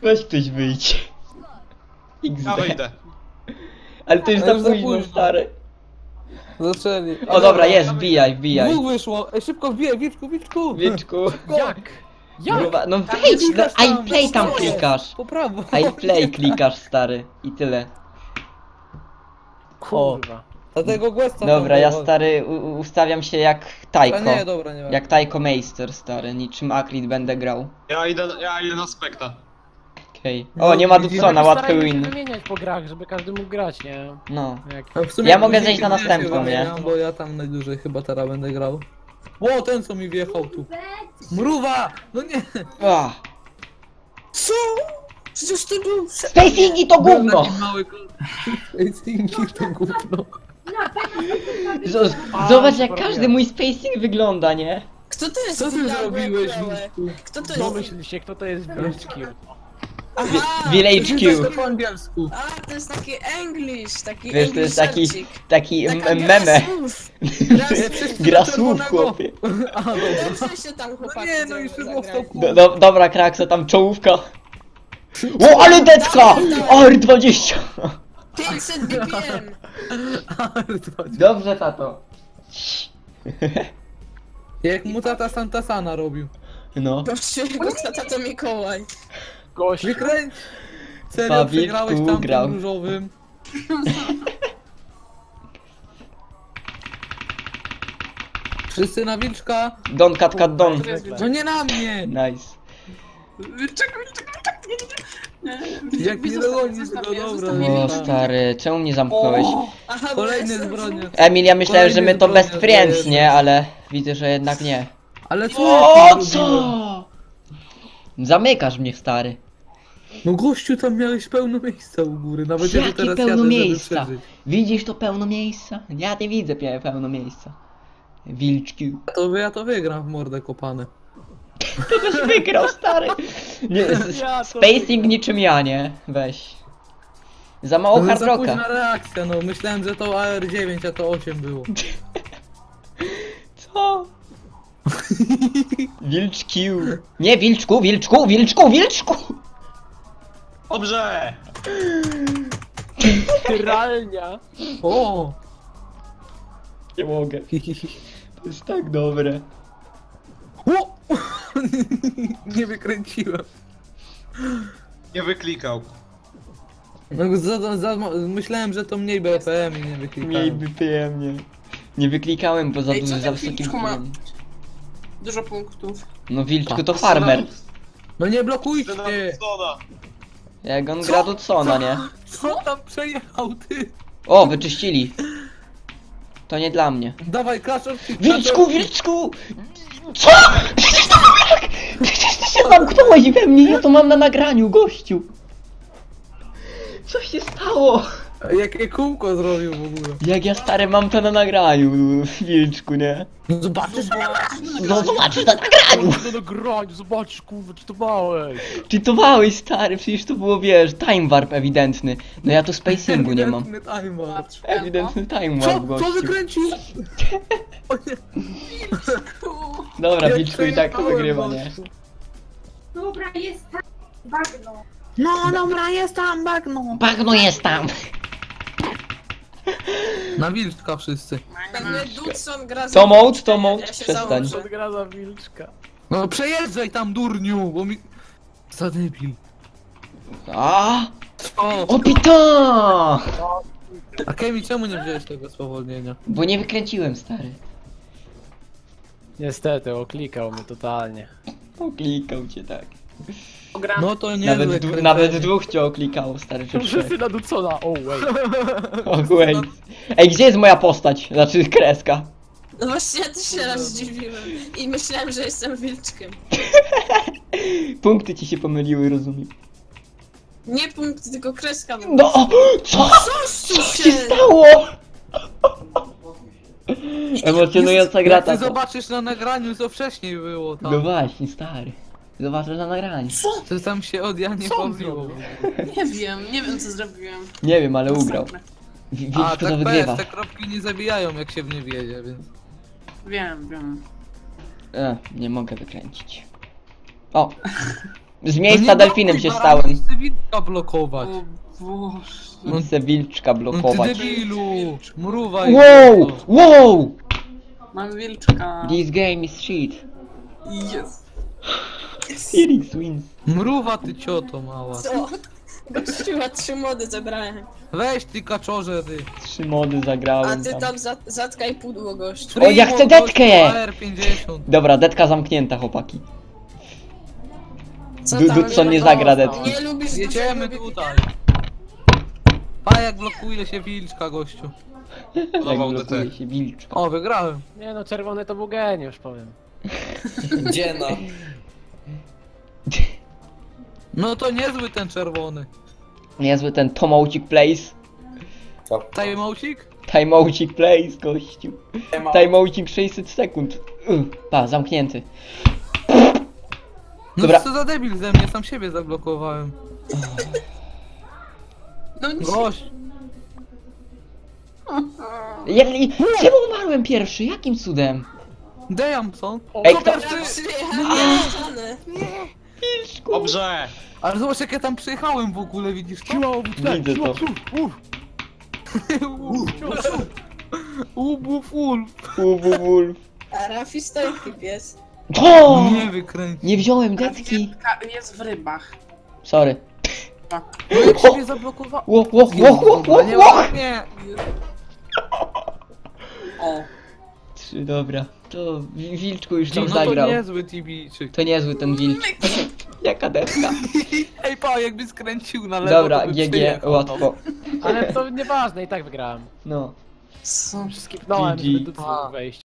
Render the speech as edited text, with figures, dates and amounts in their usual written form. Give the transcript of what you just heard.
Weź ktoś wyjdź. Ja wyjdę. Ale to już Ale za już za późno, późno. stary. Zaczęli. O dobra, jest, wbijaj, wbijaj. Dwóch wyszło. Ej, szybko wbijaj, Wilczku, Wilczku. Wilczku. Jak? Jak? No wejdź, no klikasz tam, I play tam no, klikasz. Po prawo. I play klikasz, stary. I tyle. Kurwa. Dlatego Questa Dobra, tam ja było. stary ustawiam się jak A Tajko. nie, dobra, nie ma. Jak Tajko Meister, stary. Niczym Akrit będę grał. Ja idę na spekta. Okej. No, O, nie ma widzimy. Dudsona, łatwy Starajmy się win. wymieniać po grach, żeby każdy mógł grać, nie? No. Jak... A w sumie Ja mogę później zejść na też się następną, nie? wymieniam, Bo ja tam najdłużej chyba teraz będę grał. Ło, ten co mi wjechał tu. Mruwa! No nie! Ah. Co? Przecież to był... Spacingi to gówno! Taki mały Spacingi to gówno. Zobacz jak każdy mój spacing wygląda, nie? Kto to jest? Co ty Villa zrobiłeś, Guerrero? Wilczku? Kto to No jest? myślicie, kto to jest Wilczki? Aha! Village Przeczytaj Q. to po angielsku. A, to jest taki English, taki Wiesz, to jest taki Taka meme. Gra słów, czerwonego. chłopie. A, dobra. Dobrze się tam No chłopaki nie, no już było w zagrali. toku. Dobra, Kraksa, tam czołówka. O, ale decka! R20! 500 BPM! Dobrze, tato. Jak mu tata Santasana robił. No. Gościu, jego tata to Mikołaj. Gość. Wykręć! Serio, Fabik przegrałeś tu tam grał. tym różowym. Wszyscy na Wilczka. Don cat cat don. No nie na mnie! Nice. Jak nie dogonisz go, dobra. O stary, czemu mnie zamknąłeś? Aha, bo Kolejny jestem- zbrojniec. Emil, ja myślałem, że my to Kolejny best zbrojniec, friends, to nie? jest. Ale widzę, że jednak nie. Ale co? O, ja tu zrobiłem? co? Zamykasz mnie, stary. No gościu, tam miałeś pełno miejsca u góry, nawet ja tu Jakie teraz pełno jadę, miejsca? żeby przeżyć. Widzisz to pełno miejsca? Ja nie widzę pełno miejsca. Wilczki. Ja to wygram w mordę kopane. Też wygrał, stary. Nie, spacing niczym ja, nie? Weź. Za mało No, hard za późna rocka. reakcja, no myślałem, że to AR9, a to 8 było. Co? Wilczki. Nie, wilczku, wilczku, wilczku, wilczku! Dobrze! Kralnia. O! Nie mogę. To jest tak dobre. O! Nie wykręciłem. Nie wyklikał. No, myślałem, że to mniej BPM i nie wyklikałem. Mniej BPM, nie. Nie wyklikałem, bo za Ej, co za ten wysokim Wilczku ma? PM. Dużo punktów. No wilczku to farmer. No nie blokujcie! Zgoda. Jak on gra Dudsona, nie? Co tam przejechał ty? O, wyczyścili. To nie dla mnie. Dawaj, Clash of Wilczku, wilczku! Co? Przecież ty się zamknąłeś we mnie, ja to mam na nagraniu, gościu. Co się stało? Jakie kółko zrobił w ogóle? Jak ja stary mam to na nagraniu, wilczku, nie? No zobaczysz, No zobaczysz na nagraniu! No nagraniu, zobaczysz, kurwa, czytowałeś. Czytowałeś, stary, przecież to było, wiesz, time warp ewidentny. No ja tu spacingu nie mam. Ewidentny timer. Ewidentny time warp, Co? Co gościu. wykręcił? O nie. Dobra, Jak wilczku i tak to przejechałem, wygrywa, nie? gościu. Dobra, jest tam bagno. No dobra, jest tam bagno. Bagno jest tam! Na Wilczka wszyscy. Pewnie Dudson gra za... To mode, to mode, Ja się przestań. założę. Odgra za Wilczka. No przejeżdżaj tam, durniu, bo mi... Za debil. A, O! opita! A Kemi, czemu nie wziąłeś tego spowolnienia? Bo nie wykręciłem, stary. Niestety, oklikał mnie totalnie. Oklikał cię, tak. No to nie Nawet dwóch cię oklikało, stary, czy trzech. Wszyscy na Dudsona, oh wait. O, wait. Ej, gdzie jest moja postać? Znaczy kreska. No właśnie, ja też się raz zdziwiłem. I myślałem, że jestem wilczkiem. Punkty ci się pomyliły, rozumiem. Nie punkt, tylko kreska. No, o, co? Co Co się stało? Emocjonująca gra Jak ty ta. zobaczysz na nagraniu, co wcześniej było tam. No właśnie, stary. Zobaczysz na nagraniu. To tam się od Janie Co on pobiło. zrobił? Nie wiem co zrobiłem. Nie wiem, ale ugrał. A Wilczko to tak wygrywa. PS, te kropki nie zabijają jak się w nie wiedzie, więc... Wiem. Nie mogę wykręcić. O! Z No miejsca nie delfinem blokuj, się baranie, stałem. chcę wilka blokować. O Boże. Chcę wilczka No ty blokować. debilu! Mruwaj! Wow! to. Wow! Mam wilczka. This game is shit. Jest. Felix wins. Mruwa ty cioto mała. Co? Gościła 3 mody zabrałem. Weź ty kaczorze ty. 3 mody A zagrałem ty tam. tam zatkaj pudło, gościu. O, ja chcę detkę! AR50. Dobra, detka zamknięta, chłopaki. Co Dudson nie zagra detki. Nie lubisz Jedziemy dużego tutaj. Pa jak blokuje się wilczka gościu. Jak Podobał blokuje DT. się wilczka. O, wygrałem. Nie no, czerwony to był geniusz, powiem. Dziena. No to niezły ten czerwony. Niezły ten Tomoucik Place. Timeoutik? Timeoucik Place, gościu. Timeoucik 600 sekund. Pa, zamknięty. No Dobra. co za debil ze mnie, sam siebie zablokowałem. No nie. Gość. Czemu umarłem pierwszy? Jakim cudem? Dejamson. Ej, kto? Przyjechałem na ścianę. Dobrze. Ale zobacz jak ja tam przyjechałem w ogóle, widzisz to? Widzę to. Wolf. Wolf. A Rafi stoi pies. O! Nie wykręci. Nie wziąłem detki. Wilka jest w rybach. Sorry. No jak siebie zablokowałem. Nie ładnie. O. 3, dobra. To Wilczku już tam No to zagrał. niezły TB-czyk. To niezły ten Wilczek. Jaka detka. Ej pa, jakby skręcił na lewo, Dobra, to by GG, przyjechał. łatwo. Ale to nieważne, i tak wygrałem. No. Co? Skipnąłem, GG. żeby tu wejść.